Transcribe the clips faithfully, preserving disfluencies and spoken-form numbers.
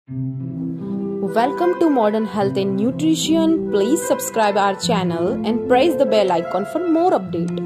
Welcome to Modern Health and Nutrition. Please subscribe our channel and press the bell icon for more update.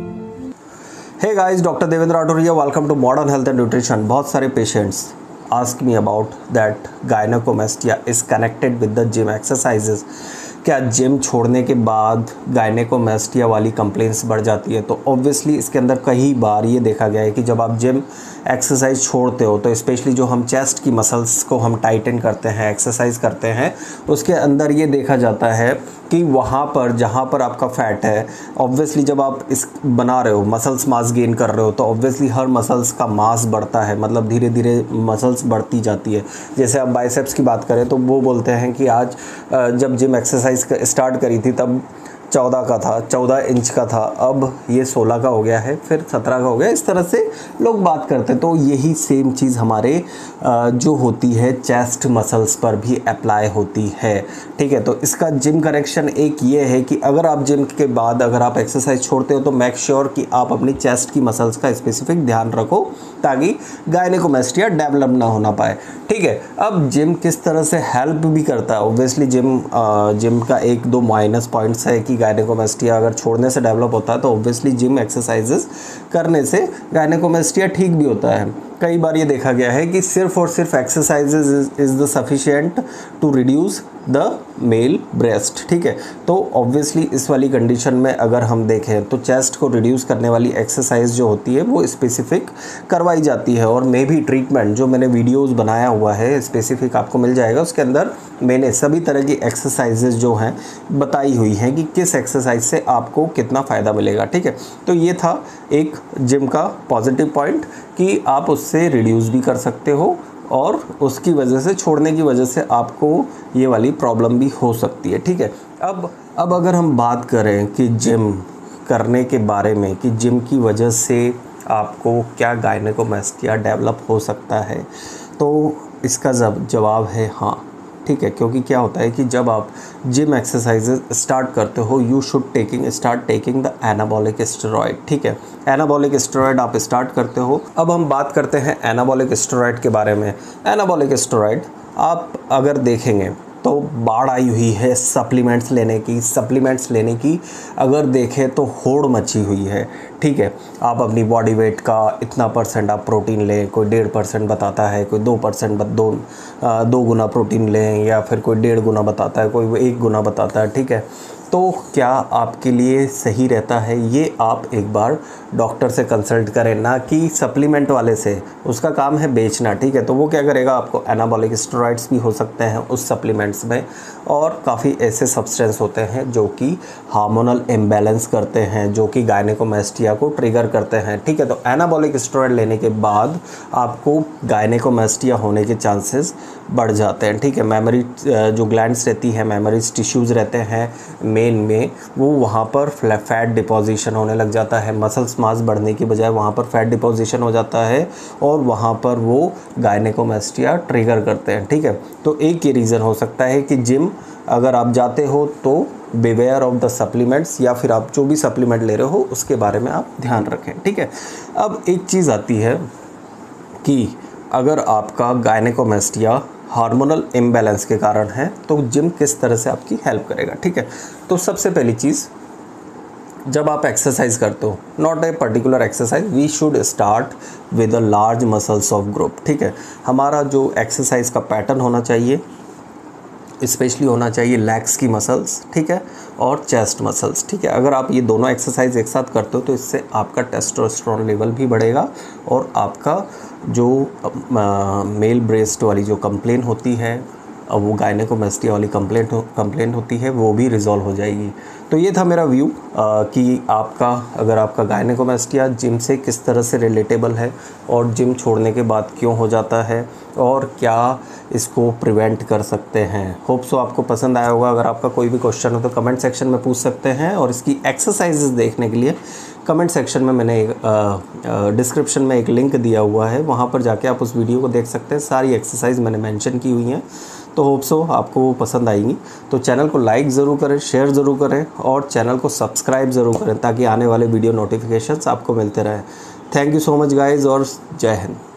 Hey guys, Doctor Devendra Rathore here. Welcome to Modern Health and Nutrition. बहुत सारे patients ask me about that gynecomastia is connected with the gym exercises. क्या gym छोड़ने के बाद gynaecomastia वाली complaints बढ़ जाती है? तो ऑब्वियसली इसके अंदर कई बार ये देखा गया है कि जब आप जिम एक्सरसाइज छोड़ते हो तो स्पेशली जो हम चेस्ट की मसल्स को हम टाइटन करते हैं, एक्सरसाइज करते हैं, उसके अंदर ये देखा जाता है कि वहाँ पर जहाँ पर आपका फैट है, ऑब्वियसली जब आप इस बना रहे हो, मसल्स मास गेन कर रहे हो, तो ऑब्वियसली हर मसल्स का मास बढ़ता है, मतलब धीरे धीरे मसल्स बढ़ती जाती है। जैसे आप बाइसेप्स की बात करें तो वो बोलते हैं कि आज जब जिम एक्सरसाइज स्टार्ट करी थी तब चौदह का था, चौदह इंच का था, अब ये सोलह का हो गया है, फिर सत्रह का हो गया। इस तरह से लोग बात करते हैं। तो यही सेम चीज़ हमारे जो होती है चेस्ट मसल्स पर भी अप्लाई होती है, ठीक है। तो इसका जिम करेक्शन एक ये है कि अगर आप जिम के बाद अगर आप एक्सरसाइज छोड़ते हो तो मेक श्योर कि आप अपनी चेस्ट की मसल्स का स्पेसिफिक ध्यान रखो ताकि गायनेकोमेस्टिया डेवलप ना होना पाए, ठीक है। अब जिम किस तरह से हेल्प भी करता है? ऑब्वियसली जिम जिम का एक दो माइनस पॉइंट्स है कि गायनेकोमेस्टिया अगर छोड़ने से डेवलप होता है तो ऑब्वियसली जिम एक्सरसाइजेस करने से गायनेकोमेस्टिया ठीक भी होता है। कई बार ये देखा गया है कि सिर्फ और सिर्फ exercises is the sufficient to reduce the male breast, ठीक है। तो ऑब्वियसली इस वाली कंडीशन में अगर हम देखें तो चेस्ट को रिड्यूस करने वाली एक्सरसाइज जो होती है वो स्पेसिफिक करवाई जाती है। और मे भी ट्रीटमेंट जो मैंने वीडियोस बनाया हुआ है स्पेसिफिक आपको मिल जाएगा, उसके अंदर मैंने सभी तरह की एक्सरसाइजेज जो हैं बताई हुई हैं कि किस एक्सरसाइज से आपको कितना फ़ायदा मिलेगा, ठीक है। तो ये था एक जिम का पॉजिटिव पॉइंट कि आप उससे रिड्यूस भी कर सकते हो और उसकी वजह से, छोड़ने की वजह से आपको ये वाली प्रॉब्लम भी हो सकती है, ठीक है। अब अब अगर हम बात करें कि जिम करने के बारे में कि जिम की वजह से आपको क्या गायनेकोमेस्टिया डेवलप हो सकता है, तो इसका जवाब है हाँ, ठीक है। क्योंकि क्या होता है कि जब आप जिम एक्सरसाइजेज स्टार्ट करते हो you should taking start taking the anabolic steroid, ठीक है। एनाबॉलिक स्टेरॉइड आप स्टार्ट करते हो। अब हम बात करते हैं एनाबॉलिक स्टेरॉइड के बारे में। एनाबॉलिक स्टेरॉइड आप अगर देखेंगे तो बाढ़ आई हुई है सप्लीमेंट्स लेने की सप्लीमेंट्स लेने की अगर देखें तो होड़ मची हुई है, ठीक है। आप अपनी बॉडी वेट का इतना परसेंट आप प्रोटीन लें, कोई डेढ़ परसेंट बताता है, कोई दो परसेंट दो दो गुना प्रोटीन लें, या फिर कोई डेढ़ गुना बताता है, कोई एक गुना बताता है, ठीक है। तो क्या आपके लिए सही रहता है? ये आप एक बार डॉक्टर से कंसल्ट करें, ना कि सप्लीमेंट वाले से। उसका काम है बेचना, ठीक है। तो वो क्या करेगा, आपको एनाबॉलिक स्टेरॉइड्स भी हो सकते हैं उस सप्लीमेंट्स में, और काफ़ी ऐसे सब्सटेंस होते हैं जो कि हार्मोनल इम्बैलेंस करते हैं, जो कि गायनेकोमेस्टिया को ट्रिगर करते हैं, ठीक है। तो एनाबॉलिक स्टेरॉइड लेने के बाद आपको गायनेकोमेस्टिया होने के चांसेस बढ़ जाते हैं, ठीक है। मेमोरी जो ग्लैंड्स रहती है, मेमोरीज टिश्यूज़ रहते हैं मेन में, वो वहाँ पर फैट डिपोजिशन होने लग जाता है। मसल्स मास बढ़ने की बजाय वहाँ पर फैट डिपोजिशन हो जाता है और वहाँ पर वो गायनेकोमेस्टिया ट्रिगर करते हैं, ठीक है। तो एक ये रीज़न हो सकता है कि जिम अगर आप जाते हो तो बिवेयर ऑफ द सप्लीमेंट्स, या फिर आप जो भी सप्लीमेंट ले रहे हो उसके बारे में आप ध्यान रखें, ठीक है। अब एक चीज़ आती है कि अगर आपका गायनेकोमेस्टिया हार्मोनल इम्बैलेंस के कारण है तो जिम किस तरह से आपकी हेल्प करेगा, ठीक है। तो सबसे पहली चीज़, जब आप एक्सरसाइज करते हो, not a particular exercise, we should start with a large muscles of group, ठीक है। हमारा जो एक्सरसाइज का पैटर्न होना चाहिए स्पेशली होना चाहिए लेग्स की मसल्स, ठीक है, और चेस्ट मसल्स, ठीक है। अगर आप ये दोनों एक्सरसाइज एक साथ करते हो तो इससे आपका टेस्टोस्टेरोन लेवल भी बढ़ेगा और आपका जो मेल ब्रेस्ट वाली जो कंप्लेन होती है, वो गायनेकोमेस्टिया वाली कंप्लेंट हो कंप्लेंट होती है, वो भी रिजॉल्व हो जाएगी। तो ये था मेरा व्यू कि आपका अगर आपका गायनेकोमेस्टिया जिम से किस तरह से रिलेटेबल है और जिम छोड़ने के बाद क्यों हो जाता है और क्या इसको प्रिवेंट कर सकते हैं। होप सो आपको पसंद आया होगा। अगर आपका कोई भी क्वेश्चन हो तो कमेंट सेक्शन में पूछ सकते हैं, और इसकी एक्सरसाइजेस देखने के लिए कमेंट सेक्शन में मैंने एक डिस्क्रिप्शन में एक लिंक दिया हुआ है, वहाँ पर जाके आप उस वीडियो को देख सकते हैं। सारी एक्सरसाइज मैंने मेंशन की हुई हैं, तो होप सो आपको वो पसंद आएंगी। तो चैनल को लाइक ज़रूर करें, शेयर ज़रूर करें और चैनल को सब्सक्राइब ज़रूर करें ताकि आने वाले वीडियो नोटिफिकेशंस आपको मिलते रहें। Thank you so much guys और जय हिंद।